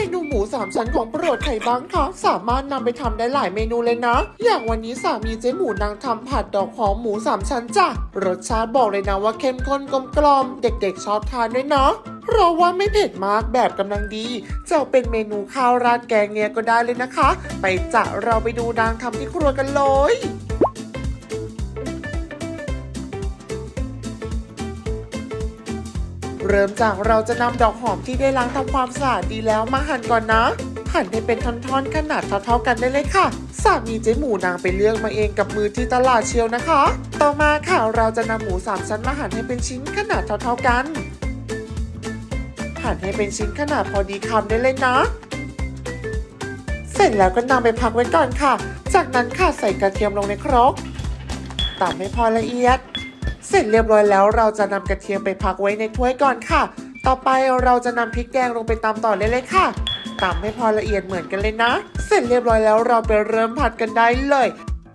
นูหมู3ชั้นของโปรดใครบ้างคะสามารถนำไปทำได้หลายเมนูเลยนะอย่างวันนี้สามีเจ๊หมูนางทำผัดดอกหอมหมู3ชั้นจ้ะรสชาติบอกเลยนะว่าเข้มข้นกลมๆเด็กๆชอบทานด้วยเนาะเพราะว่าไม่เผ็ดมากแบบกำลังดีจะเป็นเมนูข้าวราดแกงเงี้ยก็ได้เลยนะคะไปจ้ะเราไปดูนางทำที่ครัวกันเลยเริ่มจากเราจะนำดอกหอมที่ได้ล้างทำความสะอาดดีแล้วมาหั่นก่อนนะหั่นให้เป็นท่อนๆขนาดเท่าๆกันได้เลยค่ะสามีเจ๊หมูนางไปเลือกมาเองกับมือที่ตลาดเชียวนะคะต่อมาค่ะเราจะนำหมู3ชั้นมาหั่นให้เป็นชิ้นขนาดเท่าๆกันหั่นให้เป็นชิ้นขนาดพอดีคำได้เลยนะเสร็จแล้วก็นำไปพักไว้ก่อนค่ะจากนั้นค่ะใส่กระเทียมลงในครกตามให้พอละเอียดเสร็จเรียบร้อยแล้วเราจะนำกระเทียมไปพักไว้ในถ้วยก่อนค่ะต่อไปเราจะนำพริกแดงลงไปตำต่อเลยค่ะตำให้พอละเอียดเหมือนกันเลยนะเสร็จเรียบร้อยแล้วเราไปเริ่มผัดกันได้เลย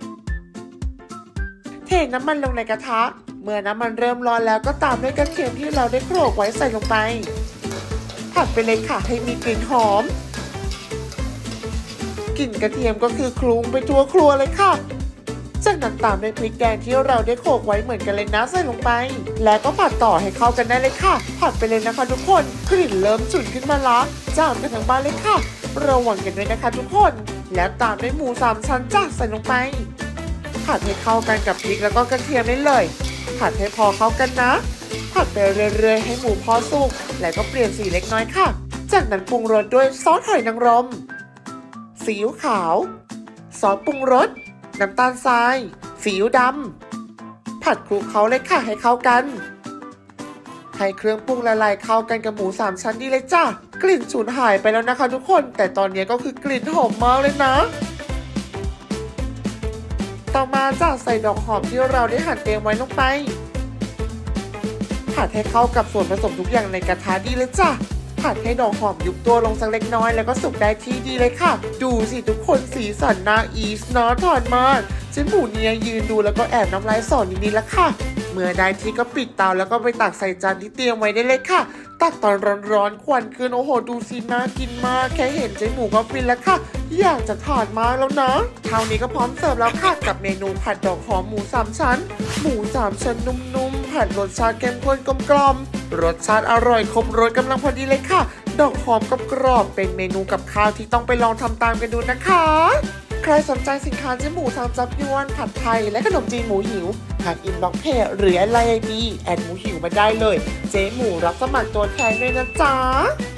เทน้ำมันลงในกระทะเมื่อน้ำมันเริ่มร้อนแล้วก็ตามด้วยกระเทียมที่เราได้โขลกไว้ใส่ลงไปผัดไปเลยค่ะให้มีกลิ่นหอมกลิ่นกระเทียมก็คือคลุ้งไปทั่วครัวเลยค่ะจากนั้นตามด้วยพริกแดงที่เราได้โขลกไว้เหมือนกันเลยนะใส่ลงไปแล้วก็ผัดต่อให้เข้ากันได้เลยค่ะผัดไปเลยนะคะทุกคนกลิ่นเริ่มฉุนขึ้นมาละจ้ามกันทั้งบ้านเลยค่ะระวังกันด้วยนะคะทุกคนแล้วตามด้วยหมู3ชั้นจ้าใส่ลงไปผัดให้เข้ากันกับพริกแล้วก็กระเทียมได้เลยผัดให้พอเข้ากันนะผัดไปเรื่อยๆให้หมูพอสุกแล้วก็เปลี่ยนสีเล็กน้อยค่ะจากนั้นปรุงรสด้วยซอสหอยนางรมซีอิ๊วขาวซอสปรุงรสน้ำตาลทรายซีอิ๊วดำผัดคลุกเคล้าเลยค่ะให้เข้ากันให้เครื่องปรุงละลายเข้ากันกับหมู3ชั้นดีเลยจ้ากลิ่นฉุนหายไปแล้วนะคะทุกคนแต่ตอนนี้ก็คือกลิ่นหอมมากเลยนะต่อมาจ้ะใส่ดอกหอมที่เราได้หั่นเตรียมไว้ลงไปผัดให้เข้ากับส่วนผสมทุกอย่างในกระทะดีเลยจ้ะผัดให้ดอกหอมยุบตัวลงสักเล็กน้อยแล้วก็สุกได้ที่ดีเลยค่ะดูสิทุกคนสีสันน่าอีสน่าทานมากเจ๊หมูเนี่ยยืนดูแล้วก็แอบน้ำลายสอนิดๆแล้วค่ะเมื่อได้ที่ก็ปิดเตาแล้วก็ไปตักใส่จานที่เตรียมไว้ได้เลยค่ะตักตอนร้อนๆควันขึ้นโอ้โหดูสิน่ากินมากแค่เห็นเจ๊หมูก็ฟินแล้วค่ะอยากจะทานมากแล้วนะเท่านี้ก็พร้อมเสิร์ฟแล้วค่ะกับเมนูผัดดอกหอมหมู3ชั้นหมู3ชั้นนุ่มๆผัดรสชาติเข้มข้นกลมๆรสชาติอร่อยครบรสกำลังพอดีเลยค่ะดอกหอมกรอบเป็นเมนูกับข้าวที่ต้องไปลองทำตามกันดูนะคะใครสนใจสินค้าเจ๊หมูทำจับยวนผัดไทยและขนมจีนหมูหิวทางอินบ็อกซ์เพจหรือไลน์ ID แอดหมูหิวมาได้เลยเจ๊หมูรับสมัครตัวแทนด้วยนะจ๊ะ